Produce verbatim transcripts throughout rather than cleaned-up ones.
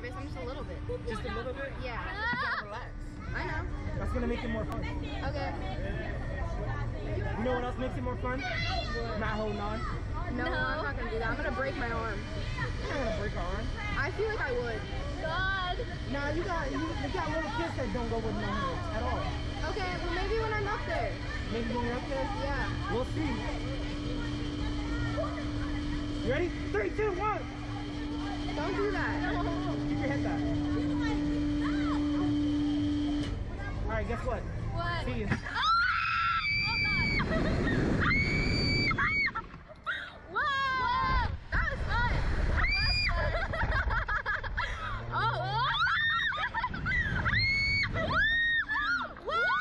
nervous. I'm just a little bit. Just a little bit? Yeah. You gotta relax. I know. That's gonna make it more fun. Okay. You know what else makes it more fun? Not holding on. No, No. I'm not gonna do that. I'm gonna break my arm. You're not gonna break our arm. I feel like I would. God. Nah, you got you, you got little kids that don't go with no hands at all. Okay, well maybe when I'm up there. Maybe when you're up there, Yeah. we'll see. You ready? Three, two, one. Don't do that. Keep your head back. All right, guess what? What? See you. Oh God. Whoa! That was fun. Oh. Whoa!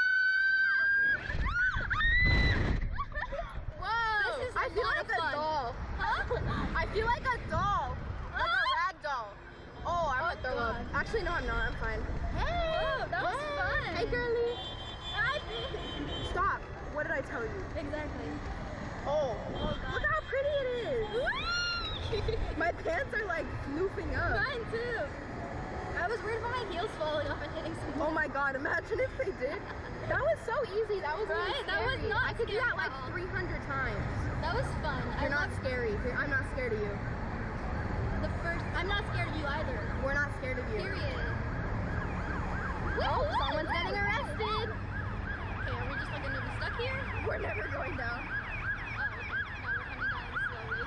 This is I feel not like a fun. doll. Huh? I feel like a doll. Like a rag doll. Oh, I'm gonna throw up. God. Actually, no, I'm not. I'm fine. Whoa, that was fun. Hey, girly. I- Stop. What did I tell you? Exactly. Oh, Oh, God. look how pretty it is. My pants are like floofing up. Mine too. I was worried about my heels falling off and hitting something. Oh my God, imagine if they did. That was so easy. That was really Right? That was scary. not I could do scary that like at all. three hundred times. That was fun. You're I not loved scary. You're- I'm not scared of you. the first. I'm not scared of you either. We're not scared of you. Period. Oh, someone's getting arrested. Okay, are we just like gonna be stuck here? We're never going down. Oh, okay. No, we're coming down slowly.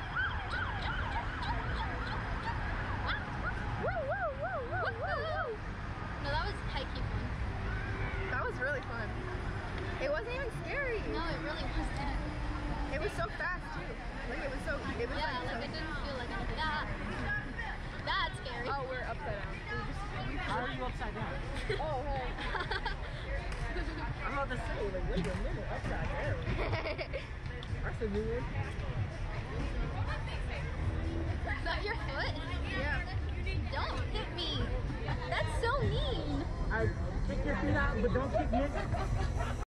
Woo, woo, woo, woo, woo, woo. No, that was high-key fun. That was really fun. It wasn't even scary. No, it really wasn't. It was so fast too. Like it was so. It was Yeah, like, like it so, didn't feel like anything. That. That's scary. Oh, we're upside down. We just, we How are you upside down? oh, hey. I'm about to say, like, wait a minute, upside down. That's a new one. Is that your foot? Yeah. Don't hit me. That's so mean. I kick your feet out, but don't kick me.